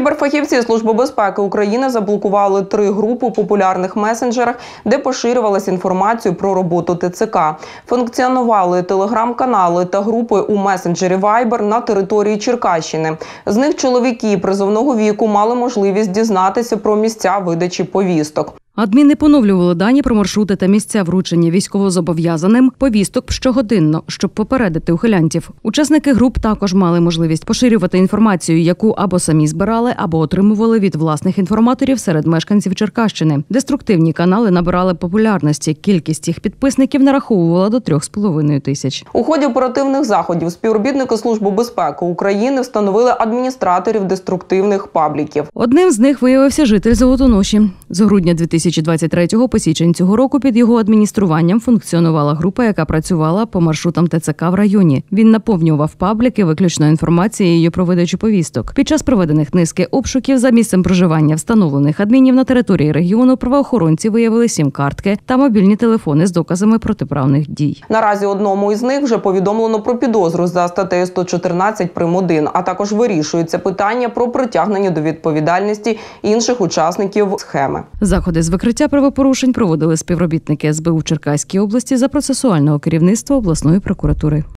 Кіберфахівці Служби безпеки України заблокували 3 групи у популярних месенджерах, де поширювалася інформація про роботу ТЦК. Функціонували телеграм-канали та групи у месенджері Viber на території Черкащини. З них чоловіки призовного віку мали можливість дізнатися про місця видачі повісток. Адміни поновлювали дані про маршрути та місця вручення військовозобов'язаним повісток щогодинно, щоб попередити ухилянтів. Учасники груп також мали можливість поширювати інформацію, яку або самі збирали, або отримували від власних інформаторів серед мешканців Черкащини. Деструктивні канали набирали популярності. Кількість їх підписників нараховувала до 3,5 тисяч. У ході оперативних заходів співробітники Служби безпеки України встановили адміністраторів деструктивних пабліків. Одним з них виявився житель Золотоноші. З грудня 2023 по січень цього року під його адмініструванням функціонувала група, яка працювала по маршрутам ТЦК в районі. Він наповнював пабліки виключно інформацією про видачу повісток. Під час проведених низки обшуків за місцем проживання встановлених адмінів на території регіону правоохоронці виявили сім-картки та мобільні телефони з доказами протиправних дій. Наразі одному із них вже повідомлено про підозру за статтею 114 прим.1, а також вирішується питання про притягнення до відповідальності інших учасників схеми. Заходи з викриття правопорушень проводили співробітники СБУ в Черкаській області за процесуального керівництва обласної прокуратури.